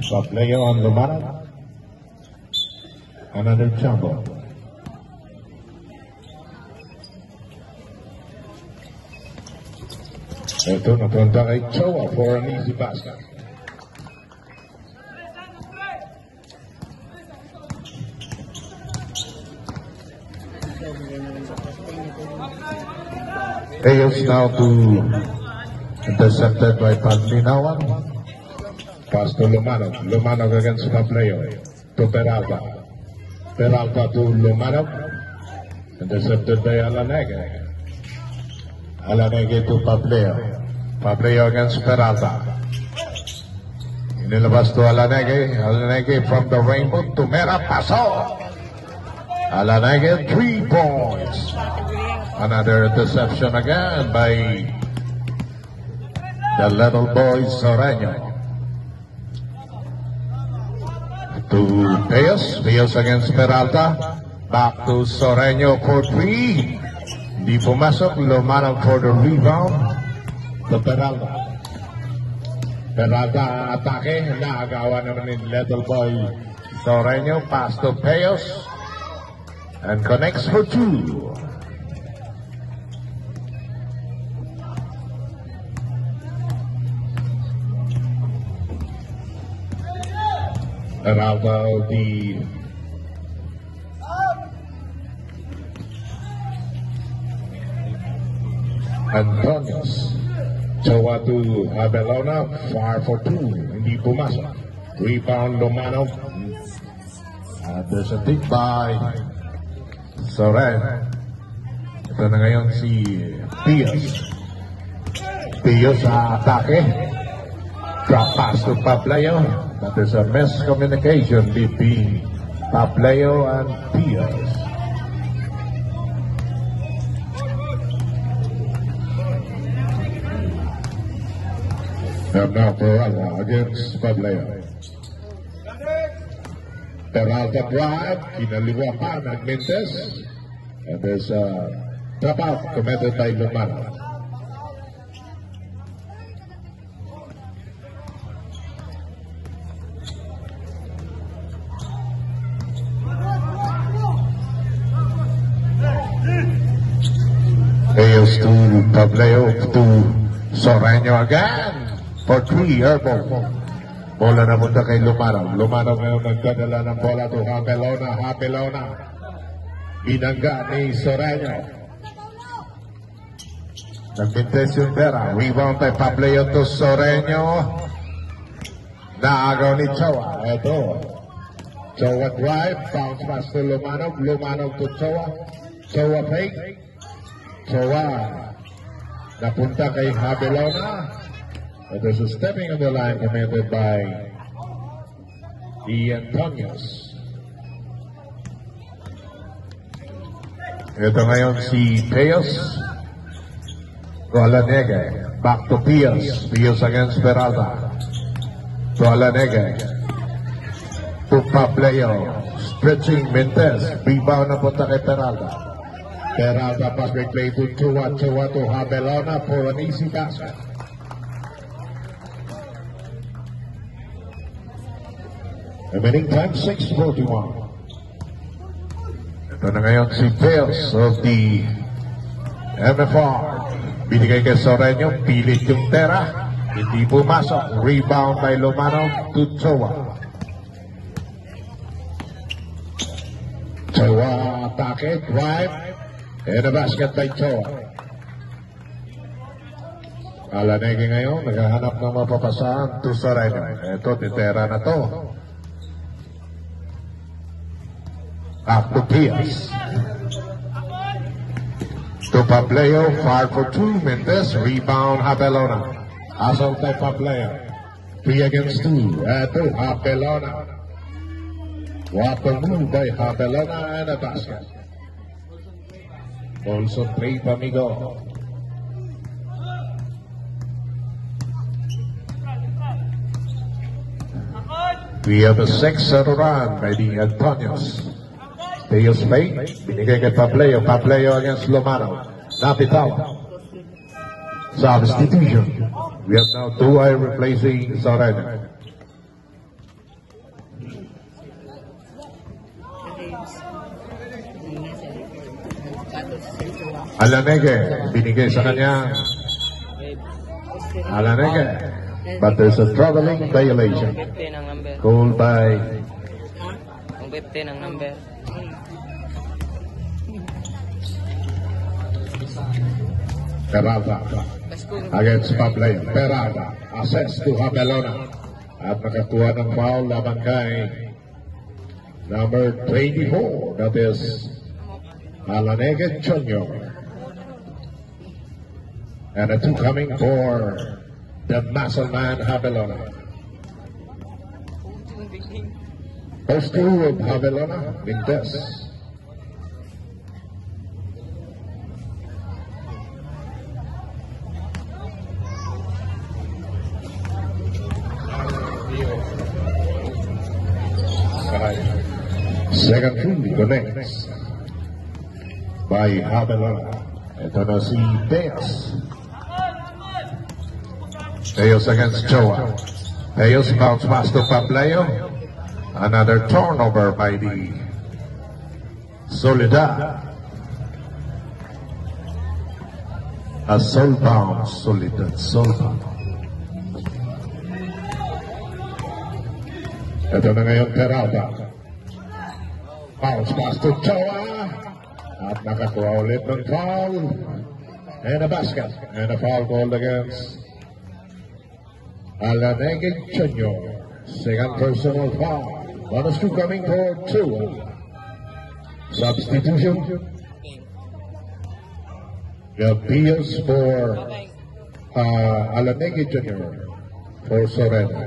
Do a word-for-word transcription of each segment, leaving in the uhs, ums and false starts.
Pableo on Lumanov. Another jumbo. Ito napunta kay Choa for an easy basket. Ayos now to intercepted by Paglinawan. Pass to Lumanov. Lumanov against Pableo. To Peralta. Peralta to Lumanov. Intercepted by Alanege. Alanege to Pableo. Pableo against Peralta. Inilabas to Alanege. Alanege from the rainbow to Mera Paso. Alanege, three points. Another deception again by the little boy Soreño. To Peos. Peos against Peralta. Back to Soreño for three. Di pumasok. Lumanov for the rebound. To Peralta. Peralta atake. Naagawa naman ni little boy Soreño. Pass to Peos. And connects for two. Peralta the Antonios. Choa to Abelona, far for two. Hindi pumasok. Rebound Lumanov. Uh, there's a dig by Soren. Ito na ngayon si Pios. Pios sa atake. Drop pass to Pableo. That is a miscommunication between Pableo and Pios. And now Peralta against Pableo. Peralta drive, kinaliwa pa ng Mintes. And there's a drop out committed by Lumanov. Ayos to Pableo to Soreño again for three airball. Bola na punta kay Lumanov. Lumanov ngayon nagdadala ng bola to Hapelona. Hapelona. Binangga ni Soreño. Nagmintes yung pera. Rebound by Pableo to Soreño. Naagaw ni Choa. Ito. Choa drive. Bounce pass to Lumanov. Lumanov to Choa. Choa fake. Choa napunta kay Hapelona. There's a stepping on the line committed by the Antonios. Ito ngayon si Peos. To Alanege. Back to Pios. Pios against Peralta. To Alanege. To Pableo. Stretching Mintes. Rebound na punta kay Peralta. Peralta pass play to Choa. Choa to Hapelona for an easy basket. Remaining time, six forty-one. Ito na ngayon si Peos of the M F R. Binigay kay Soreño, pilit yung tera. Hindi pumasok. Rebound by Lumanov to Choa. Choa atake, drive. And a basket by Choa. Alanege ngayon, naghahanap ng mapapasahan to Soreño. Ito, titera na to. Back to Pios. To Pableo, far for two. Mintes, rebound Hapelona. Assault by Pableo. Three against two. Ito, Hapelona. What a move by Hapelona and a basket. Also three, Pamigo. We have a six-set run by the Antonios. Peos play, binigay kay Pableo. Pableo against Lumanov. Napitaw. Substitution. We have now two I replacing Soreño. Alanege, binigay sa kanya. Alanege, but there's a traveling violation. fifteen ang number. Called by Ang fifteen ang number. Peralta against Pableo. Peralta, assess to Habelona. At nakakuha ng foul laban kay number twenty-four, that is Alanege Junior And a two coming for the muscle man Habelona. Post two of Habelona, Vintes. Second free connects by Habelona. Ito na si Teos. Teos against Joa. Teos bounce pass to Pableo. Another turnover by the Soledad. A soul bound Soledad. Soul bound. Ito na ngayon Peralta. Bounce pass to Joa. At nakakuha ulit ng foul. And a basket. And a foul called against Alanege Junior Second personal foul. Bonus two coming for two. Substitution. The Pios for uh, Alanege Junior for Sorena.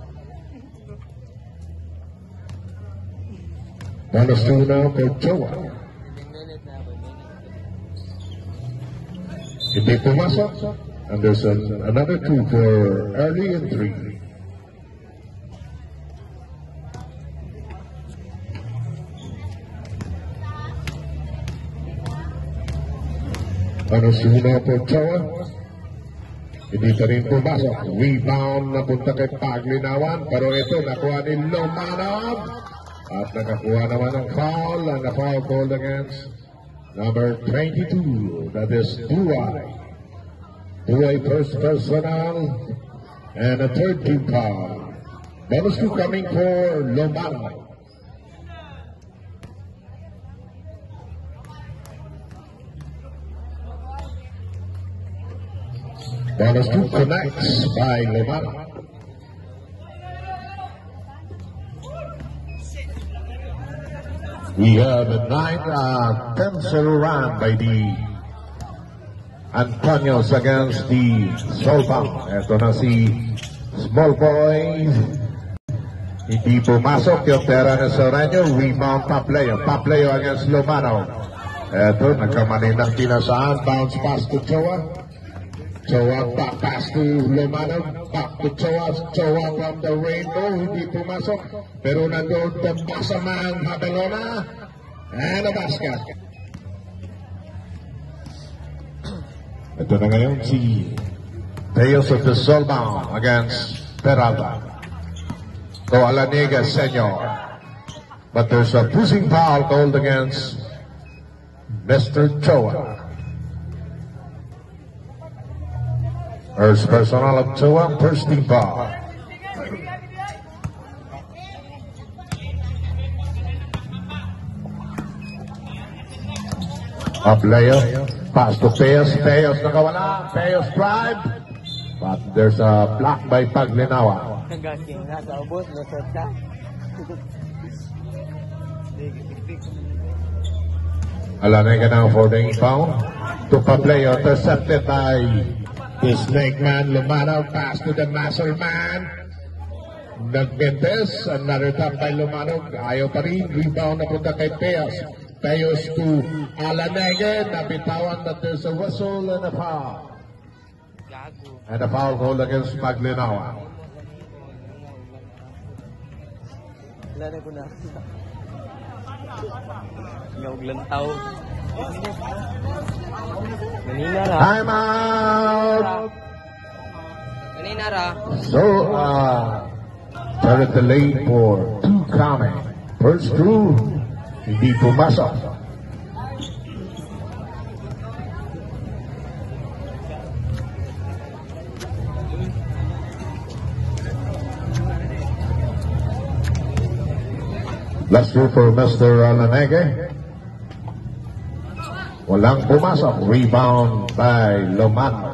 Bonus two now for Joa. Hindi pumasok. And there's a, another two for early and three. Ano suna po Joa? Hindi pa rin pumasok. Rebound na punta kay Paglinawan. Pero ito nakuha ni Lomanov. At nakakuha naman ng foul. And the foul called against number twenty-two. That is Duay. Duay first personal. And a third team foul. Bonus two coming for Lomanov. Bonus two connects by Lomano. We have a nine uh, ten zero run by the Antonios against the Solpang. Ito na si Small Boy. Hindi pumasok yung pera na Soreño. Rebound Pableo. Pableo against Lomano. Ito, nagkamali ng tinasaan. Bounce pass to Joa. Joa back pass to Lomano, back to Joa, Joa from the rainbow, hindi pumasok, pero nandun the Basaman Habelona, and a basket. Ito na ngayon si Teos of the Soulbound against Peralta. So Alanega Senior. But there's a pushing foul called against Mister Joa. First personal of Joa, first team foul. Pableo, pass to Teos, Teos nakawala, Teos drive, but there's a block by Paglinawa. Alanega now for the inbound to Pableo, intercepted by the snake man, Lomano, pass to the muscle man. Nagbentes, another tap by Lomano, ayaw pa rin, rebound na punta kay Teos. Teos to Alanege, nabitawan that there's a whistle and a foul. And a foul called against Paglinawa. Time out. So, uh, started the late for two coming. First through, hindi pumasok. Last through for Mister Alanege. Walang pumasok. Rebound by Lomano.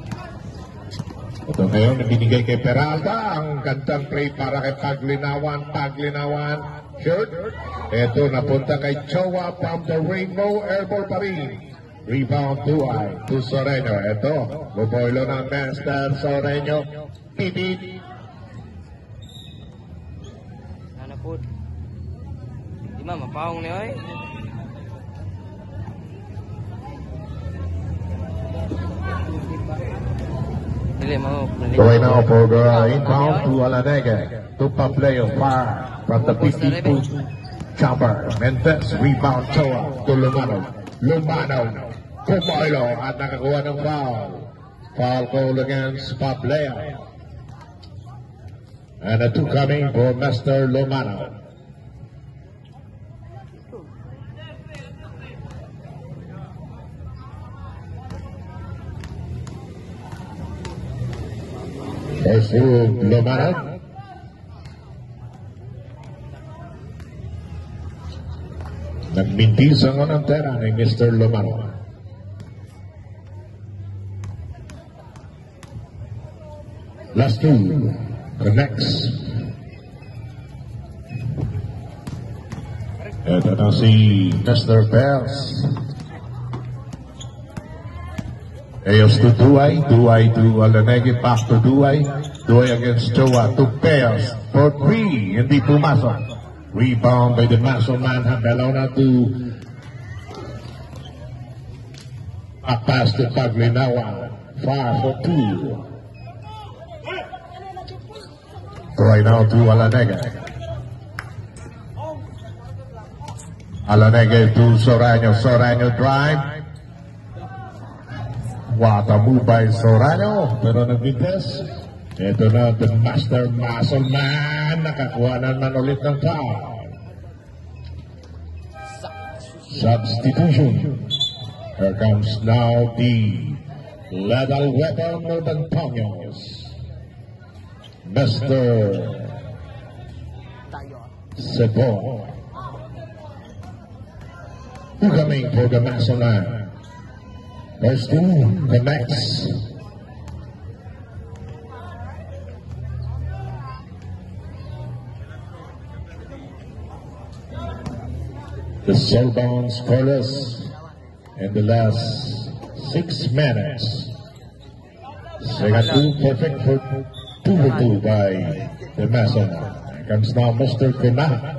Ito ngayon, binigay kay Peralta. Ang gandang play para kay Paglinawan. Paglinawan. Shoot. Ito, napunta kay Chowa from the Rainbow. Airball pa rin. Rebound to I. To Soreño. Ito, buboylo ng Master Soreño. Pipit. Ano po? Di ba, mapaong niyo eh. Going now for the inbound to Alanege. Tupa play of fire from the fifty-foot jumper. Mendez rebound Choa to Lumano. Lumano. Pumoilo at nakakuha ng foul. Foul call against Pableo. And a two coming for Mister Lumano. First move, Lomano. Nagmintis ang unang tera ni Mister Lomano. Last two, connects. Ito na si Mister Pels. Ayos to Duay, Duay to Alanege, back to Duay, Duay against Choa, to Pels for three, hindi pumasok. Rebound by the muscle man, Handalona to a pass to Paglinawa, far for two. Right now to Alanege. Alanege to Soreño, Soreño drive. What a move by Soreño, pero nagbites. Ito na, the Master Muscle Man, nakakuha naman ulit ng foul. Substitution. Here comes now the lethal weapon of Antonio's. Mister Sebo. Coming for the Muscle Man. First two connects. The Soulbound scoreless in the last six minutes. Second two perfect for two for two by the Mason. Here comes now Mister Kuna.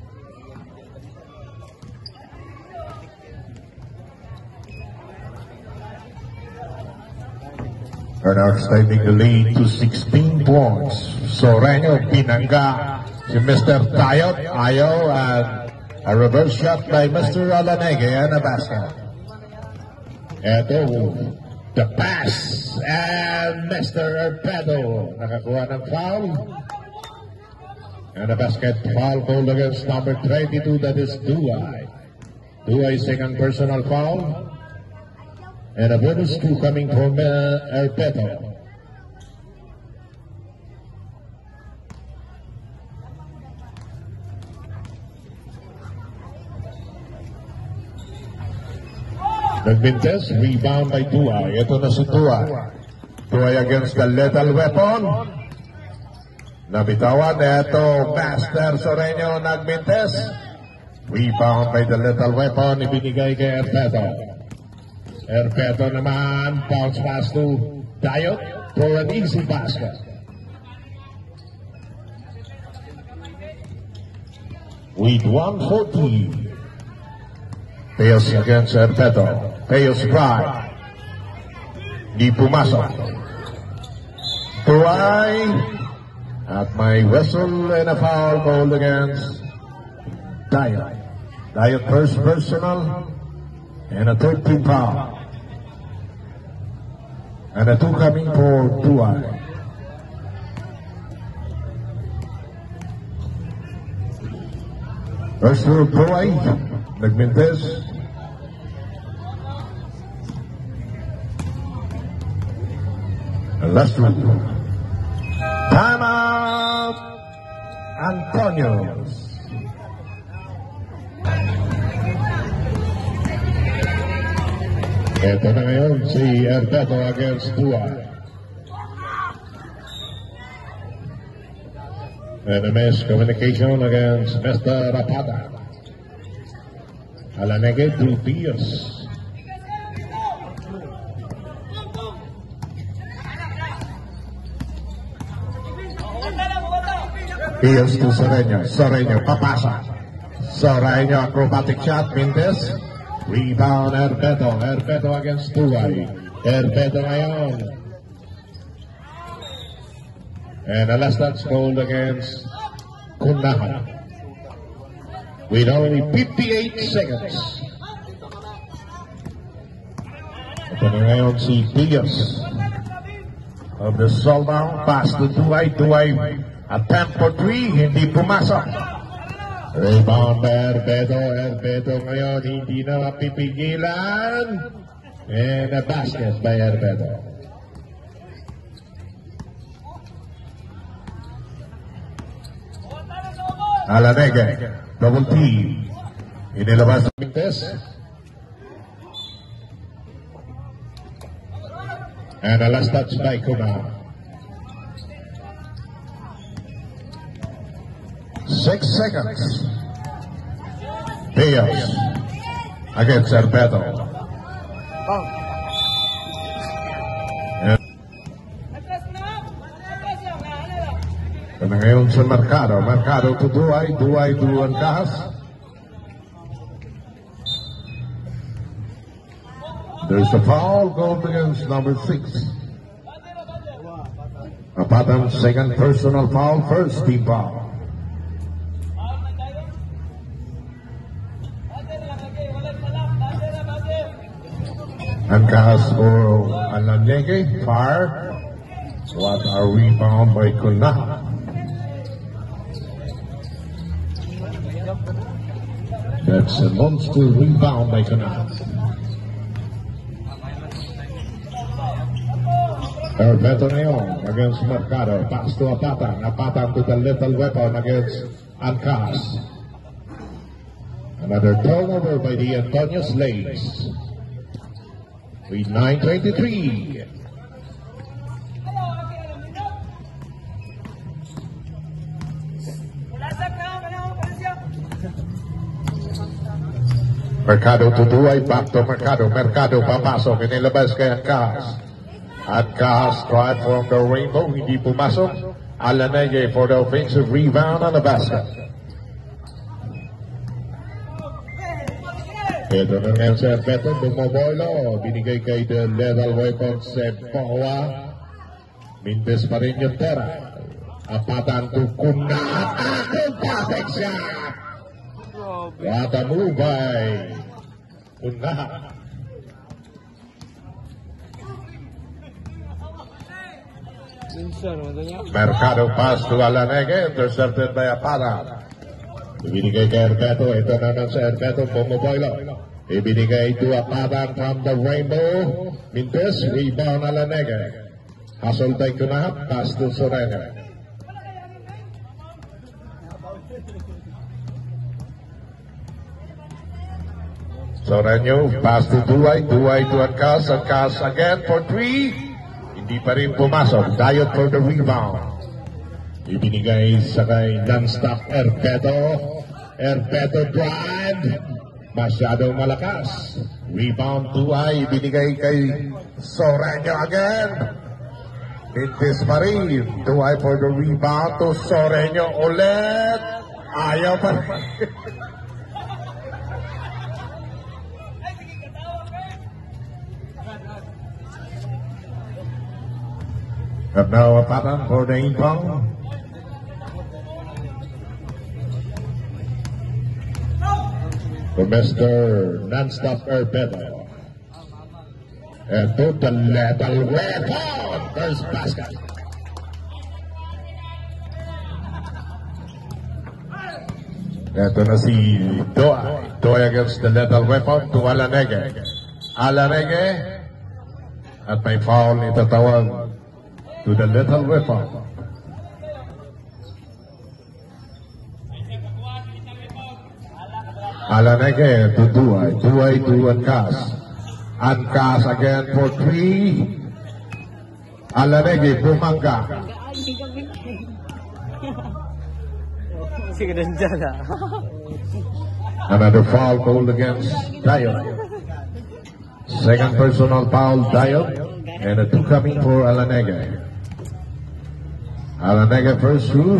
Bernard's taking the lead to sixteen points. Soreño pinangga si Mister Tayot. Ayaw and a reverse shot by Mister Alanege and a basket. Eto, the pass and Mister Erpedo nakakuha ng foul. And a basket foul called against number twenty-two, that is Duay. Duay second personal foul. And a bonus two coming from uh, Erpeto. Nagmintes, rebound by Duay. Ito na si Duay. Duay against the lethal weapon. Nabitawan, ito Master Soreño nagmintes. Rebound by the lethal weapon, ibinigay kay Erpeto. Erpeto naman, bounce pass to Tayot for an easy basket. With one forty. Payos against Erpeto. Payos drive. Di pumasok. Duay. At may whistle and a foul called against Tayot. Tayot first personal. And a third team foul. And a two coming for Duay. First for Duay. Nagmintes. And last one. Time out. Antonio's. Ito na ngayon si Erbeto against Dua. And a miscommunication against Mister Rapata. Alanege to Pius. Pius to Soreño. Soreño papasa. Soreño acrobatic shot. Mintes. Rebound Erbeto. Erbeto against Duay. Erbeto ngayon. And a last touch goal against Kunahan. With only fifty-eight seconds. Ito na ngayon si Pius of the Soldown. Pass to Duay. Duay attempt for three. Hindi pumasok. Rebound by Erbeto. Erbeto ngayon hindi na mapipigilan. And a basket by Erbeto. Alanege, double team. Inilabas ng Mintes. And a last touch by Kuna. Six seconds. Pius against Erbeto. And ngayon sa Mercado. Mercado to Duay. Duay to Ancahas. There's a foul goal against number six. Apatan second personal foul. First team foul. Ancahas for Alanege. Fire. What a rebound by Kuna. That's a monster rebound by Kuna. Erbeto ngayon against Mercado. Pass to Apatan. Apatan to the little weapon against Ancahas. Another turnover by the Antonio Slaves. With nine twenty-three. Mercado to Duay, back to Mercado. Mercado papasok, inilabas kay Ancahas. Ancahas tried from the rainbow, hindi pumasok. Alanege for the offensive rebound on the basket. Ito na ngayon sa Erbeto, bumoboylo. Binigay kay the level weapon sa Paua. Mintes pa rin yung tera. Apatan to Kuna. Akong perfect shot! What a move by Kuna. Mercado pass to Alanege, intercepted by Apatan. Ibinigay kay Erbeto, ito naman sa Erbeto, bumoboylo. Ibinigay to Apatan from the rainbow. Mintes, rebound Alanege. Hustle by Kuna, pass to Soreño. Soreño, pass to Duay, Duay to Ancahas, Ancahas again for three. Hindi pa rin pumasok. Diet for the rebound. Ibinigay sa kay non-stop Erbeto. Erbeto drive. Masyadong malakas. Rebound Duay. Ibinigay kay Soreño again. Mintes pa rin. Duay for the rebound to Soreño ulit. Ayaw pa rin. And now a pattern for the impong. For Mister Non-Stop Erbeto. And to the level weapon. First basket. Ito na si Duay. Duay against the lethal weapon to Alanege. Alanege. At may foul itatawag to the lethal weapon. Alanege to Duay. Duay to Ancahas. Ancas again for three. Alanege, Bumanga. Sige din dyan ah. Another foul called against Dion. Second personal foul, Dion. And a two coming for Alanege. Alanege first through.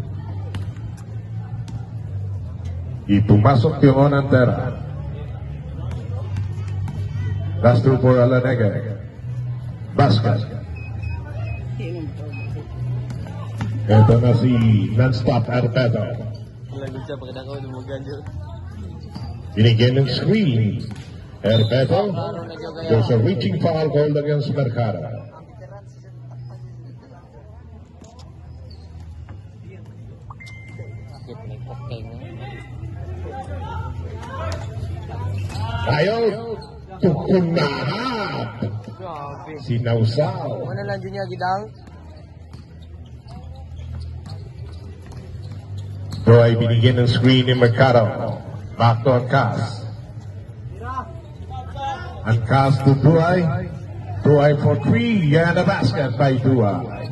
Ipumasok yung Onantera. Last two for Alanege. Basket. Ito na si non-stop Arpedo. Lagot siya pagkada ko lumugan yun. Binigyan ng screen. Arpedo. There's a reaching foul called against Mercado. Ayaw. Tukunahan. Grabe. Sinausaw. Mana lang din niya gidang? So ay binigyan ng screen ni Mercado. Back to Ancas. Ancas to Duay. Duay for three. And a basket by Duay.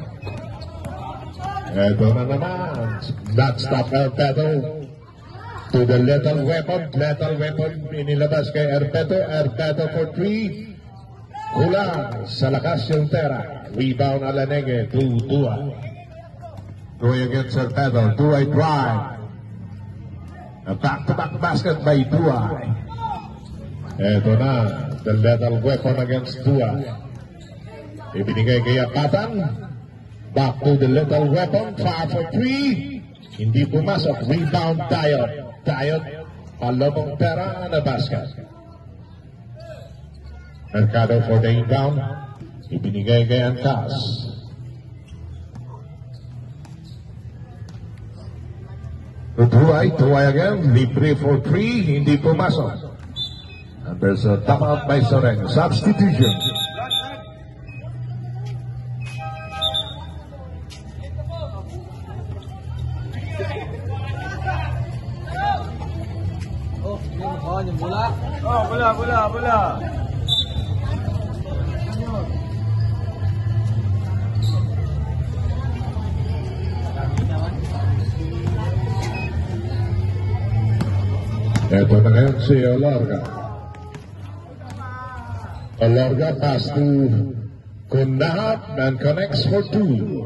Ito na naman. Not stop Arpedo. To the lethal weapon. Lethal weapon inilabas kay Arpedo. Arpedo for three. Kulang sa lakas yung Tera. Rebound Alanege to Duay. Duay against Arpedo. Duay drive. A back-to-back basket by Duay. Ito na. The lethal weapon against Duay. Ibinigay kay Apatan. Back to the lethal weapon. Far for three. Hindi pumasok. Rebound Dion. Dion. Palomong Tera na basket. Mercado for the inbound. Ibinigay kay Ancas. To Duay, Duay again, libre for three, hindi pumasok. And there's a top out by Soreng. Substitution. Oh, yung bola. Oh, bola, bola, bola. Ito na ngayon si Olorga. Olorga pass to Kunahap and connects for two.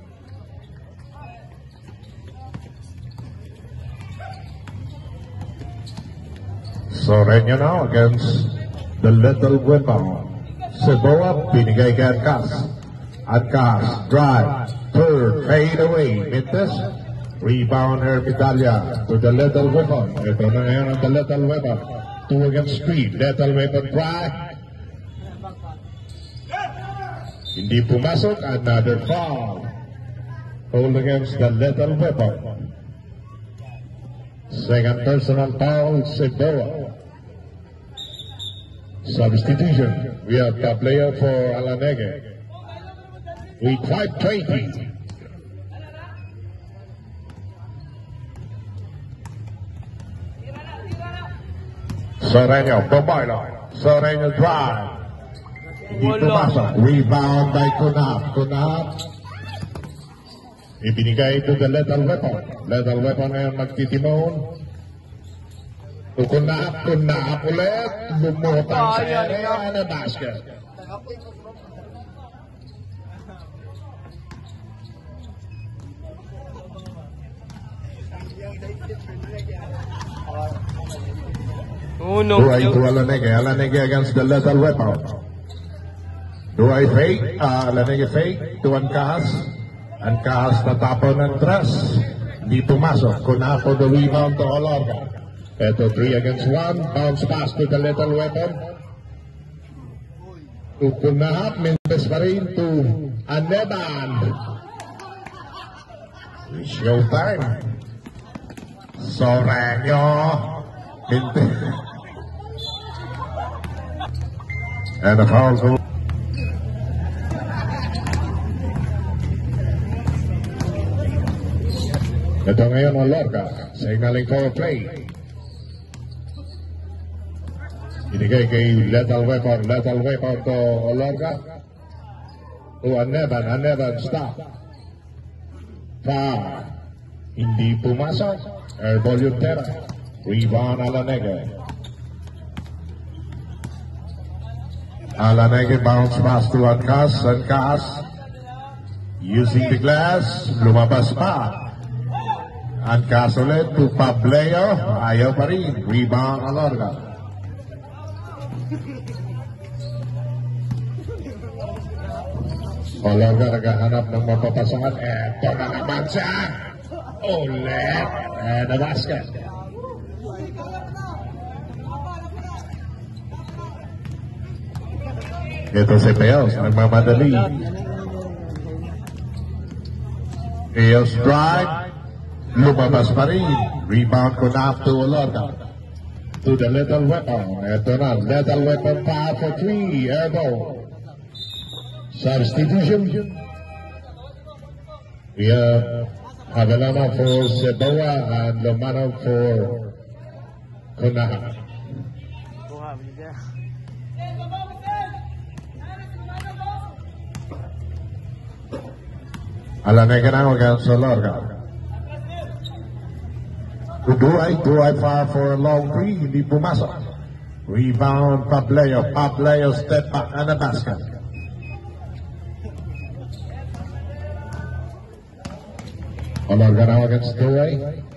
Soreño now against the little weapon. Seboa, binigay kay Ancas. Ancas, drive, third, fade away, Mintes. Rebound Hermitalia to the little weapon. Ito na ngayon ang the little weapon. Two against three. Little weapon try. Hindi pumasok. Another foul. Hold against the little weapon. Second personal foul, Seboa. Substitution. We have the player for Alanege. With five twenty. Soreño, Boboilo. Soreño drive. Hindi pumasok. Rebound by Kunap. Kunap. Ibinigay to the little weapon. Little weapon ngayon magtitimon. To Kunap. Kunap ulit. Lumutang sa area na basket. Oh no. Do I to Alanege? Alanege against the little weapon. Do I fake? Uh, Alanege fake to Ancas. Ancas tatapon ng dress. Hindi pumasok. Kunapo the rebound to Olorga. Ito three against one. Bounce pass to the little weapon. To Kunahap. Mintes pa rin to Aneban. Showtime. Soreño. Mintes. And a foul goal. Ito ngayon ang Lorca, signaling for a play. Binigay kay lethal weapon, lethal weapon to Olorga. To Aneban, Aneban stop. Foul. Hindi pumasok. Airball yung pera. Rebound Alanege. Alanege bounce pass to Ancas. Ancas using the glass. Lumabas pa. Ancas ulit to Pableo. Ayaw pa rin. Rebound Olorga. Olorga naghahanap ng mapapasangan. Eto na naman siya. Ulit. And a basket. Ito si Peos. Nagmamadali. Peos drive. Lumabas pa rin. Rebound ko na to Olorga. To the little weapon. Ito na. Little weapon power for three. Airball. Substitution. We have Hagalama for Seboa and Lomano for Kunaha. Alanege na against Olorga. Duay, Duay far for a long three. Hindi pumasok. Rebound Pableo. Pableo step back and a basket. Olorga now against Duay.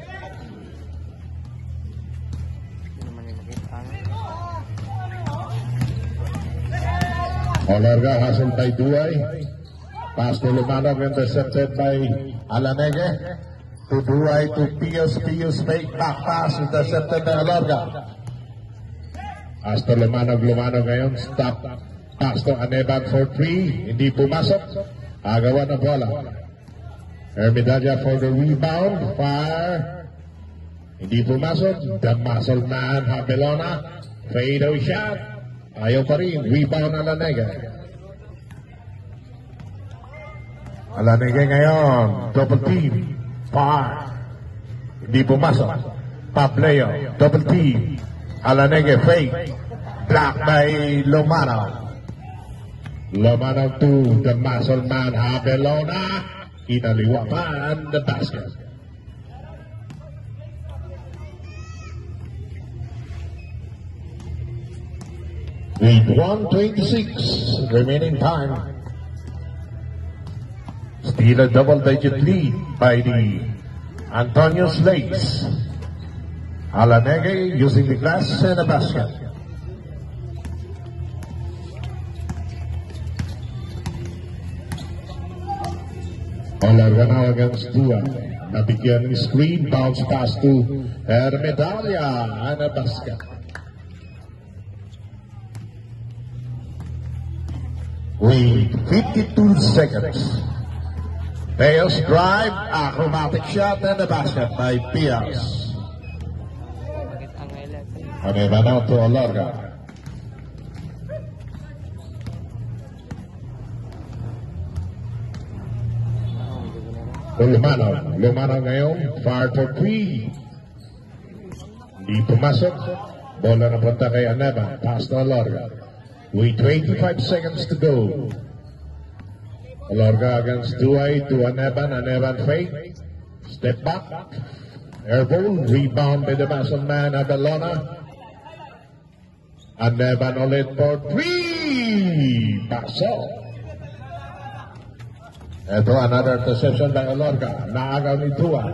Olorga hustled by Duay. Pass to Lumanov, intercepted by Alanege. To Duay to Pius. Pius fake back pass, intercepted by Olorga. Pass to Lumanov. Lumanov ngayon stop. Pass to Aneban for three. Hindi pumasok. Agawan ng bola. Hermidalla for the rebound. Fire. Hindi pumasok. The muscle man, Habelona. Fade away shot. Ayaw pa rin. Rebound Alanege. Alanege ngayon. Double team. Fire. Hindi pumasok. Pableo. Double team. Alanege fade. Block by Lomano. Lomano to the muscle man, Habelona. Inaliwa pa and the basket. With one twenty-six remaining time. Still a double-digit lead by the Antonio Slates. Alanege using the glass and a basket. Olorga now against Duay. Nabigyan ng screen, bounce pass to Hermidalla and a basket. With fifty-two seconds. Peos drive, acrobatic shot and a basket by Pias. Aneva now to Olorga. Lumano, Lumano ngayon, far for three. Hindi pumasok. Bola na punta kay Aneva. Pass to Olorga. With twenty-five seconds to go. Olorga against Duay to Aneban. Aneban fake. Step back. Airball. Rebound by the muscle man, Abelona. Aneban ulit for three. Pasok. Ito, another interception by Olorga. Naagaw ni Duay.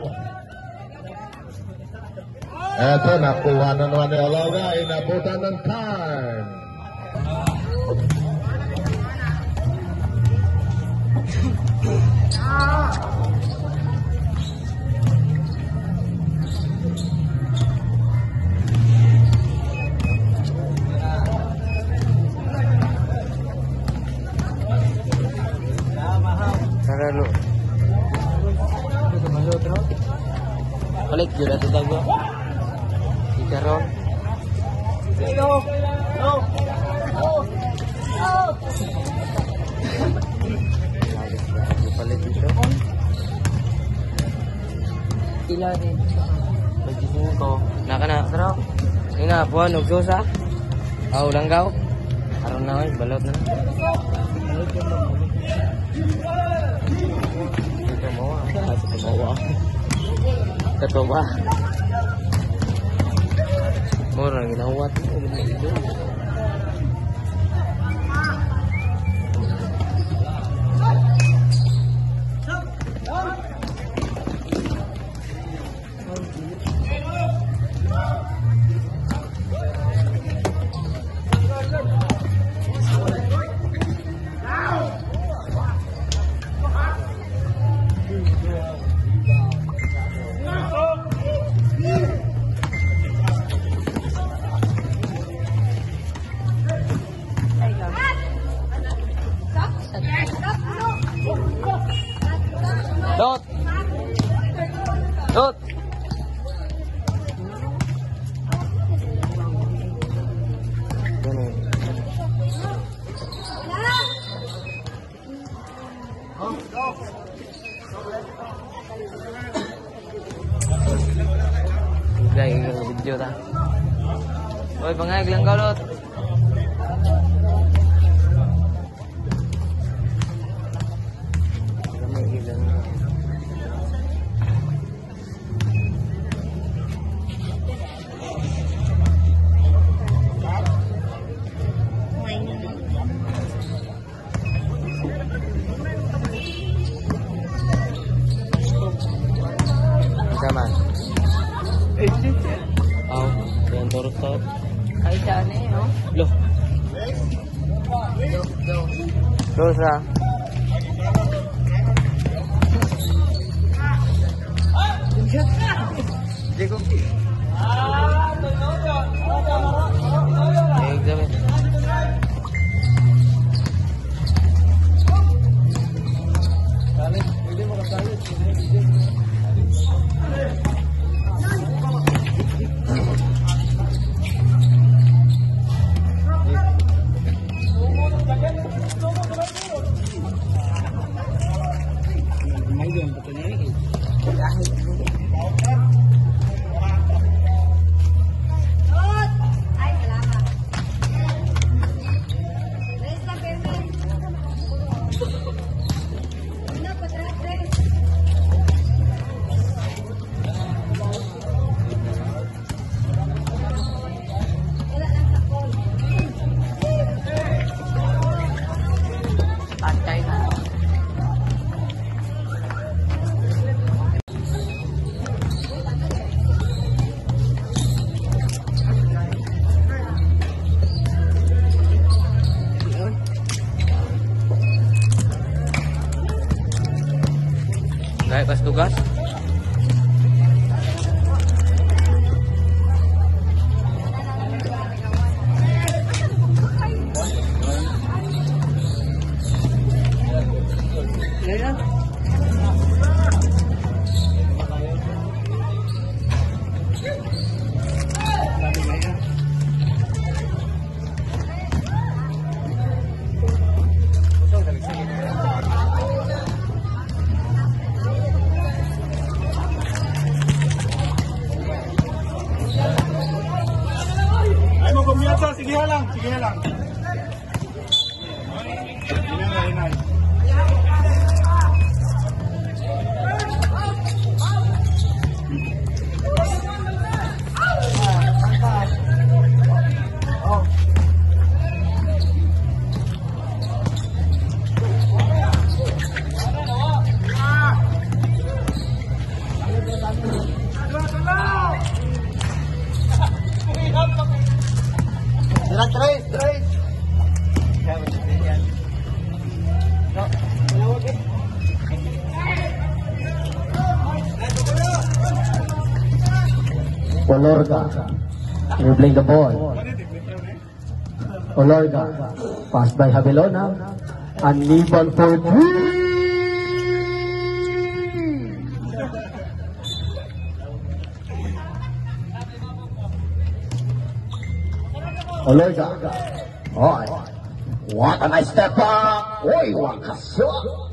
Ito, nakuha na naman ni Olorga. Inabutan ng time. Saralo. Balik juga tu tahu. Ikaron. No. No. No. Balik dito. Ila din. Bagi ko. Nak na, tara. Ina, buwan og Diyosa. Oh, langgaw. Aron na ay balot na. Ito mo ah. Ito mo ah. Ito ba? Mura ginawat. Dot. Dot. Gay yung video ta. Oy, pangayag lang ka, Lot. Kaman. Oh, yang turut turut. Kayak sana ya. Loh. Terus ah. Jago. Ayo jamin. Kali, ini mau kali. Gaya pas tugas. Sige lang, sige lang. Inay, inay. Straight, straight. Olorga dribbling the ball. Olorga pass by Habilona and Niban for three. Olorga. Oh, what a nice step up. Oy, wakaswa.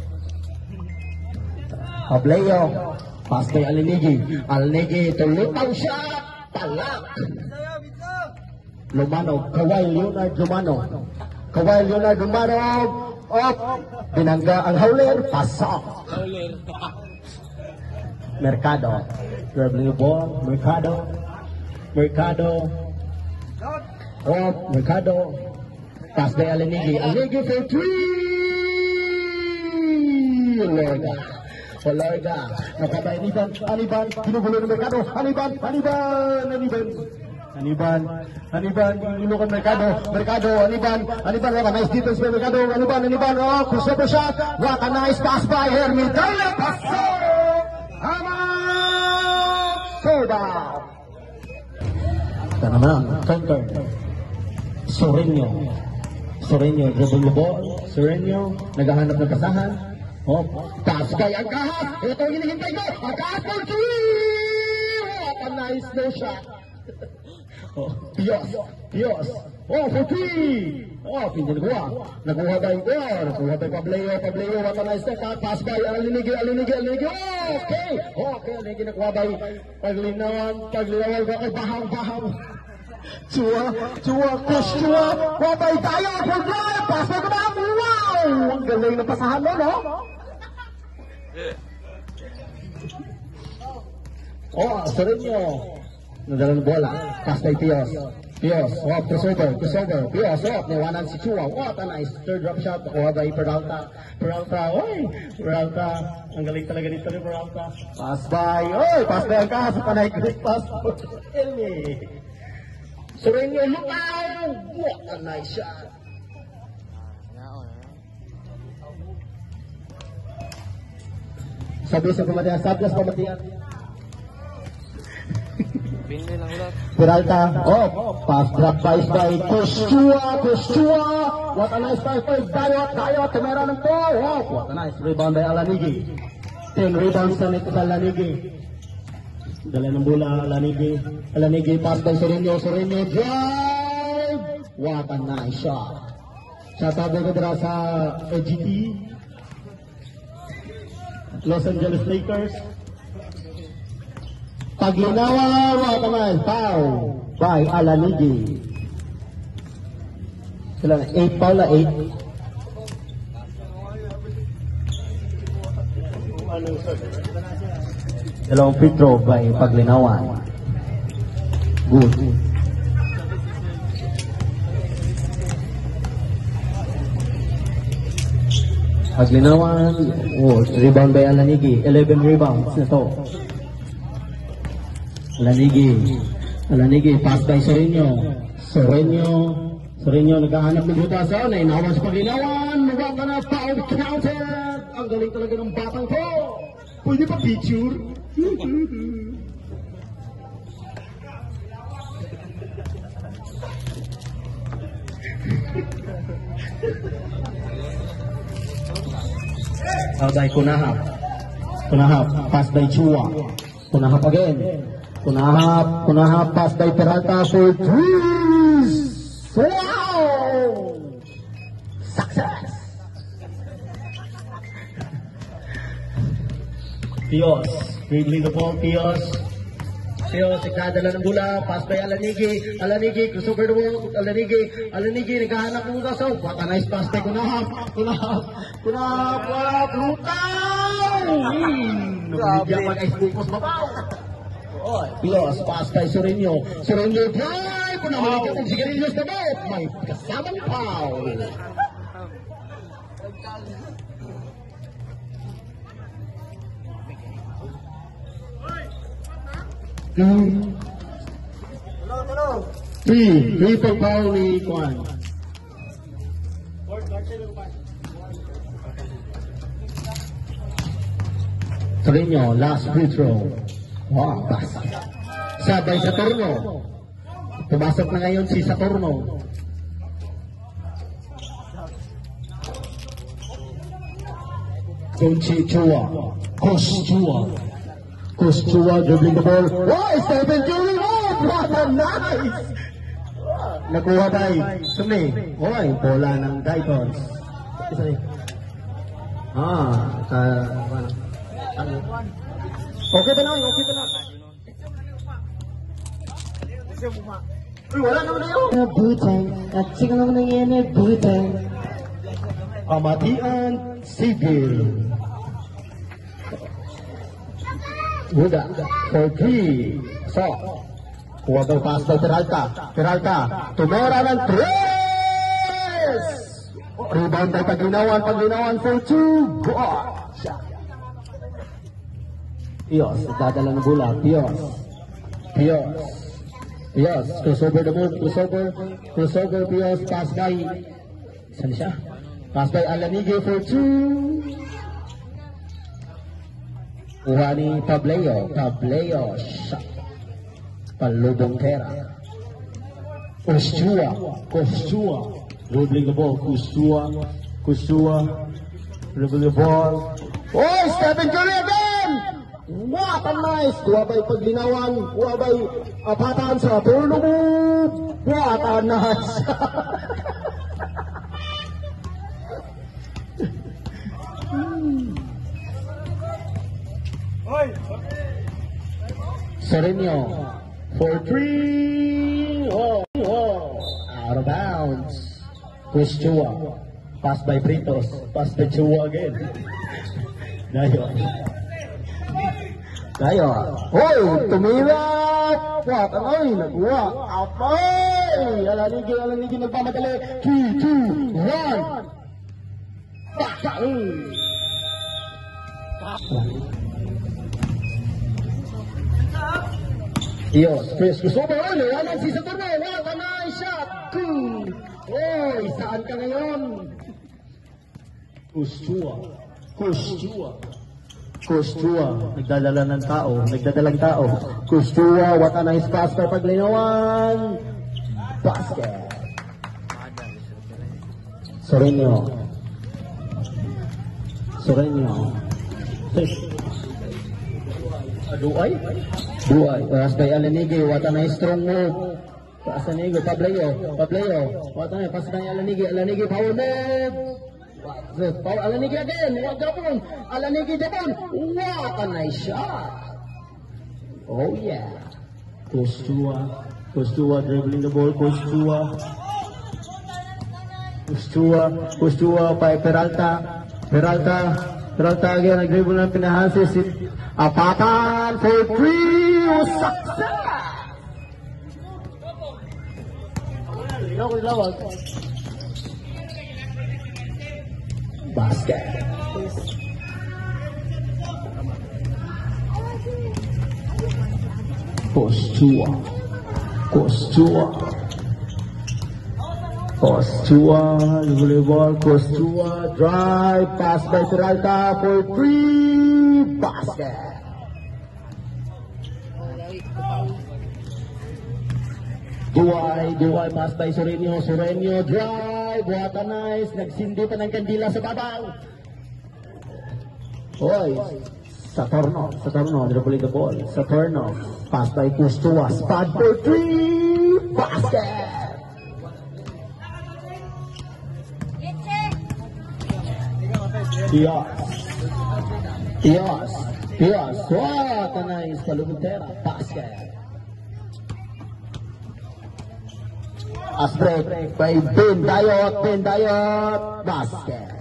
Hableo. Pass by Alinigi. Alinigi to Lutang shot. Talak. Lumanog, Kawhi Leonard Lumanog. Kawhi Leonard Lumanog, up, binangga ang howler, pasok. Mercado, dribbling the ball, Mercado, Mercado, up, Mercado, pass by Alinigi, Alinigi for three! Olorga, Olorga, nakabay Aniban, Aniban, ginugulo ng Mercado, Aniban, Aniban, Aniban, Aniban, Aniban, ginugulo ng Mercado, Mercado, Aniban, Aniban, what a nice defense by Mercado, Aniban, Aniban, oh, crossover shot, what a nice pass by Hermin, Dale, paso, Ama, Soda. Ito naman, counter, Soreño, Soreño, dribble the ball, Soreño, naghahanap ng kasahan, oh, pass kay ang kahas. Ito ang hinihintay ko. Ang kahas for three. What a nice no shot. Oh, Pios. Pios. Oh, for three. Oh, pinjil ko ah. Nakuha ba yung goal? Nakuha ba yung Pableo? Pableo, what a nice shot. Pass by Alinigi, Alinigi, Alinigi. Oh, okay. Okay, Alinigi nakuha ba yung paglinawan. Paglinawan ko kay Bahang, Bahang. Chua, Chua, Chris Chua. Wabay tayo for drive. Pass by Bahang. Wow! Ang galing na pasahan mo, no? Oh, Soreño. Nadalang bola. Pass by Pios. Pios. Oh, crossover. Crossover. Pios. Oh, niwanan si Chua. What a nice third drop shot. Oh, by Peralta. Peralta. Oy! Peralta. Ang galing talaga dito ni Peralta. Pass by. Oy! Pass by ang kahas. Panay great pass. Elmi. Soreño, look out! What a nice shot. Sabi sa pamatian, sablas pamatian. Pindi lang ulat. Peralta, oh, pass drop by by Kushua, Kushua. What a nice pass by Dayot, Dayot, tumera ng to. Oh, what a nice rebound by Alanigi. Ten rebounds na nito sa Alanigi. Dala ng bola, Alanigi. Alanigi, pass by Soreño, Soreño, drive. What a nice shot. Sa tabi ko dira sa A G T. Los Angeles Lakers. Paglinawan, what a nice foul by Alanigi. Sila na, eight foul na, eight. Dalawang free throw by Paglinawan. Good. Paglinawan, oh, rebound by Alanigi. eleven rebounds na to. Alanigi. Alanigi, pass by Soreño. Soreño. Soreño, naghahanap ng buta sa ona. Inawan sa Paglinawan. Maganda na foul counted. Ang galing talaga ng batang to. Pwede pa picture? Foul by Kunahap. Kunahap, pass by Chua. Kunahap again. Kunahap, Kunahap, pass by Peralta for three. Wow! Success! Pios, dribbling the ball, Pios. Pios, ikadala ng bola, pass by Alanigi. Alanigi, crossover the ball, Alanigi. Alanigi, naghahanap ng utas. Oh, what a nice pass by Kunahap. Kunahap, Kunahap, Kunahap, lutaw! Nabigyan pa guys, bukos babaw. Pios, pass by Soreño. Soreño, drive! Kunahap, ang sigarillos na ball. May kasamang foul. Hmm. Three, three pag foul ni Kwan. Soreño, last free throw. Wow, basa. Sabay sa turno. Pumasok na ngayon si Saturno. Conchi Chua. Coach Chua. Coach Chua dribbling the ball. Wow, Stephen Curry. Oh, what a nice. Nakuha tayo. Sumi. Oy, bola ng Daytons. Isa rin. Ah, uh, ano? Okay ba na? Okay ba na? Uy, wala naman na yun. Butang, at siya naman na yan eh, butang. Amatian Civil. Buda, for three. So, huwag ang pass by Peralta. Peralta, tumera ng tres! Rebound by Paglinawan, Paglinawan for two. Good shot. Pios, dadala ng bola. Pios. Pios. Pios, crossover the move. Crossover. Crossover, Pios. Pass by. Saan siya? Pass by Alanige for two. Kuha ni Pableo. Pableo. Shot. Palubong Tera. Kustua. Kustua. Dribbling the ball. Kustua. Kustua. Dribbling the ball. Oh, Stephen Curry again! What a nice! Kuha ba'y Paglinawan? Kuha ba'y apatan sa turno mo? What a nice! Hoy! Sereno for three. Oh, oh. Out of bounds. Chris Chua. Pass by Britos. Pass by Chua again. Dayo. Dayo. Hoy, tumira. What? Ay, nagkuha. Apay. Alanigi, alanigi, nagpamadali. three, two, one. Baka. Dios, Chris Cristobal, oh, nawalan si Saturno, what a nice shot! Two! Oy, saan ka ngayon? Kustua, Kustua, Kustua, nagdadala ng tao, nagdadalang tao. Kustua, what a nice pass by Paglinawan. Basket. Sereno. Sereno. Duay? Duay. Pass by Alanige. What a nice strong move. Pass Alanige. Pableo. Pableo. What a nice. Pass by Alanige. Alanige power move. Power Alanige again. What Japon? Alanige Japon. What a nice shot. Oh yeah. Kustua. Kustua dribbling the ball. Kustua. Kustua. Kustua by Peralta. Peralta. Peralta again. Nag-dribble ng pinahansi si Apatan for three. Success! Basket. Kustua. Kustua. Kustua. Volleyball. Kustua. Drive. Pass by Peralta for three. Basket. Duay, Duay, pass by Sereno, Sereno, drive, what a nice, nagsindi pa ng kandila sa babaw. Hoy, Saturno, Saturno, dribbling the ball, Saturno, pass by Kustua, spot for three, basket. Dios, Dios, Dios, what a nice, Palubutera, basket. As break by Ben Dayot, Ben Dayot, basket.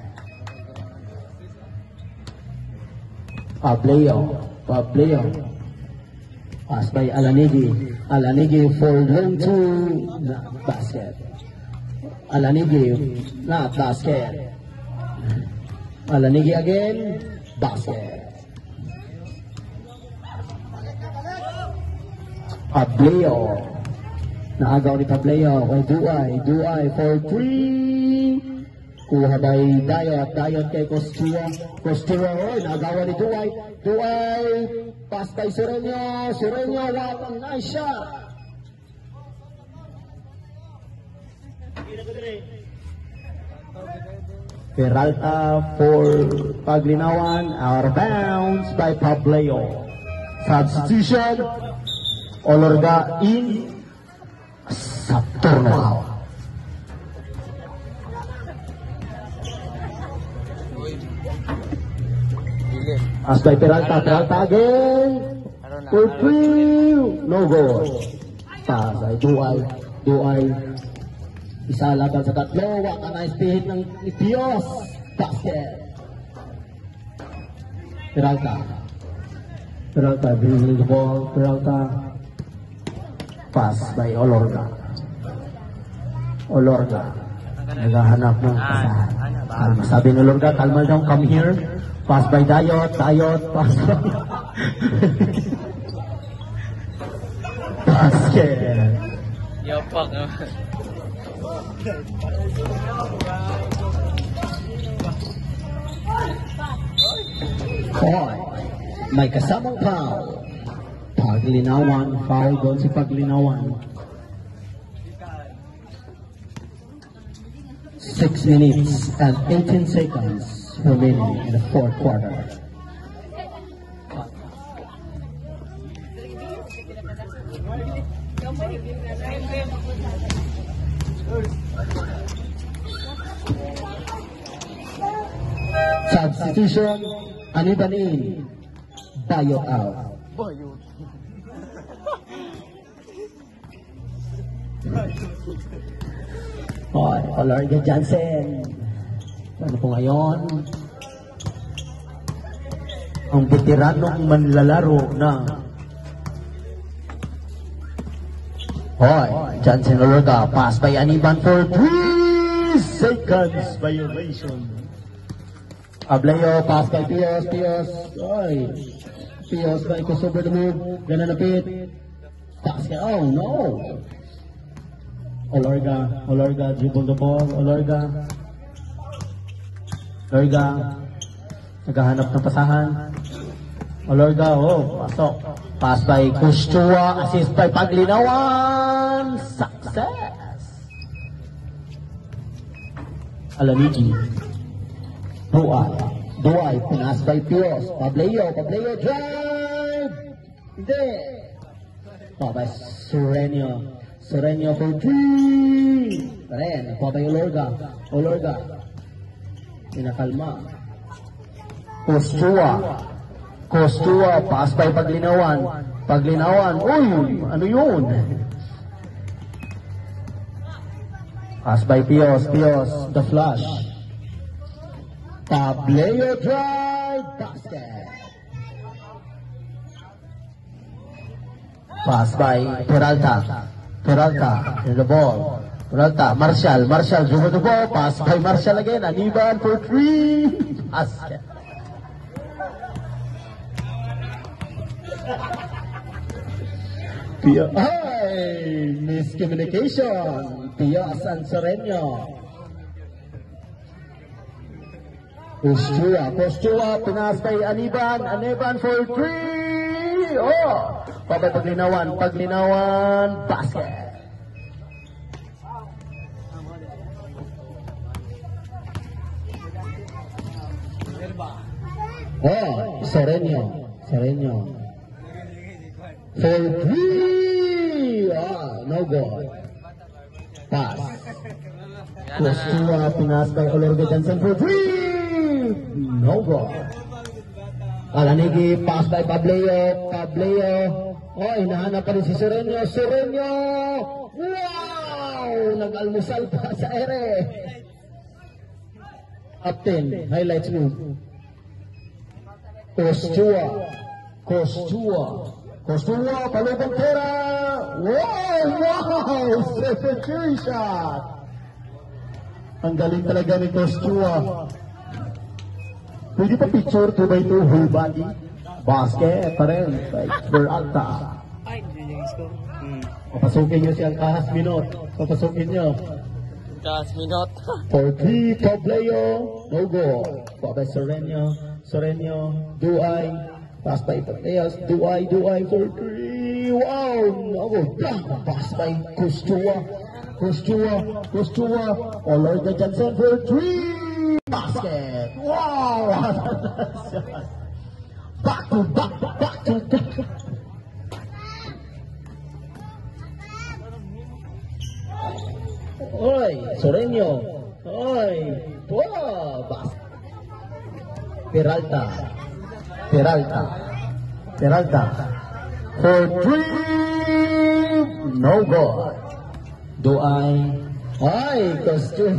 Pableo, Pableo. Pass by Alanigi, Alanigi for long two, not basket. Alanigi, not basket. Alanigi again, basket. Pableo. Naagaw ni Pableo, o Duay, Duay for three. Kuha by Dayot, Dayot kay Kustua, Kustua, o, naagawan ni Duay, Duay, pass by Sereno, Sereno, what a nice shot. Peralta for Paglinawan, out of bounds by Pableo. Substitution, Olorga in, Saturno out. As by Peralta, Peralta again. For three. No goal. Pass by Duay. Duay. Isa laban sa tatlo. Waka na istihit ng Itios. Basket. Peralta. Peralta bringing the ball. Peralta. Pass by Olorga. Olorga. Naghahanap ng pasahan. Kalma. Sabi ni Olorga, kalma daw, come here. Pass by Dayot. Dayot. Pass by... Basket. Yapak naman. Hoy, may kasamang foul. Paglinawan, foul doon si Paglinawan. Six minutes and eighteen seconds remaining in the fourth quarter. Substitution, Aniban in, Bayot out. Hoy, Olorga Johnson. Ano po ngayon? Ang veteranong manlalaro na. Hoy, Johnson Olorga, pass by Aniban for three seconds violation. Ablayo, pass by Pios, Pios. Hoy, Pios by crossover the move. Gananapit. Basket, oh no. Olorga, Olorga, dribble the ball, Olorga. Olorga, naghahanap ng pasahan. Olorga, oh, pasok. Pass by Kustua, assist by Paglinawan. Success! Alamigi. Duay, Duay, pinas by Pios. Pablayo, Pablayo, drive! Hindi. Oh, by Sureño. Sureño for three. Paren, nakuha by Olorga. Olorga. Pinakalma. Kostua. Kostua, pass by Paglinawan. Paglinawan, uy, ano yun? Pass by Pios, Pios, the flush. Pablayo drive, basket. Pass by Peralta. Peralta, in the ball. Peralta, Marshall, Marshall, dribble the ball. Pass by Marshall again. Aniban for three. Basket. Pia, ay, miscommunication. Pios and Sureño. Postura, Postura, pinas by Aniban. Aniban for three. Oh, pabay Paglinawan, Paglinawan, basket. Oh, Sureño, Sureño. For three. Ah, no good. Pass. Postura, pinas by Olorga Johnson for three. No good. Alanigi, pass by Pablayo, Pablayo. Oh, hinahanap pa rin si Sureño, Sureño. Wow! Nag-almusal pa sa ere. Captain, highlights mo. Kostua, Kostua, Kostua, palubang pera. Wow! Wow! Secretary shot. Ang galing talaga ni Kostua. Pwede pa picture two by two whole body. Basket pa rin. Peralta. Ay, hindi yung score. Hmm. Papasukin nyo si Alcahas Minot. Papasukin nyo. Just minot. For three, Pablayo. No go. Pabay Sureño. Sureño. Duay. Pass by Pateas. Duay. Duay for three. Wow. No go. Pass by Kustua. Kustua. Kustua. Olorga Johnson for three. Basket. Wow. Back to back. Back to back. Oy, Sureño. Oy, wow, bas. Peralta. Peralta. Peralta. For three. No good. Doay. Ay, costume.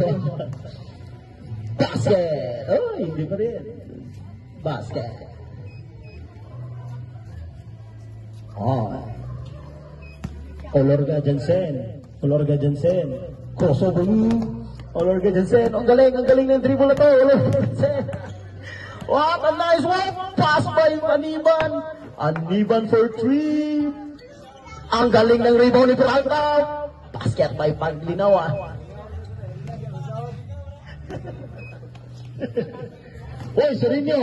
Basket. Ay, hindi pa rin. Basket. Oh. Olorga Jensen. Olorga Jensen. Crossover. Olorga Jensen. Ang galing, ang galing ng dribble na to. Olorga Jensen. What a nice one. Pass by Aniban. Aniban for three. Ang galing ng rebound ni Peralta. Basket by Paglinawa. Hoy, Serino.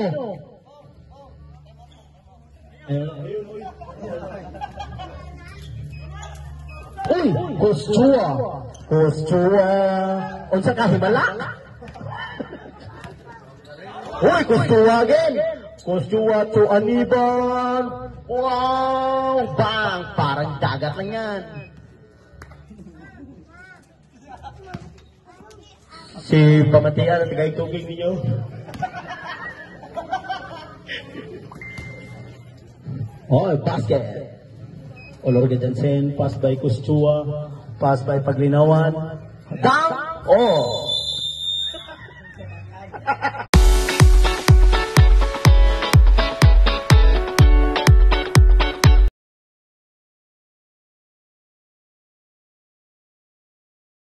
Uy, Kostua. Kostua. Unsa ka himala? Uy, Kostua again. Kostua to Aniban. Wow, bang, parang dagat lang yan. Si Pamatian, tigay tubig ninyo. Oh, basket. Olorga Jensen, pass by Kustua, pass by Paglinawan. Down! Oh!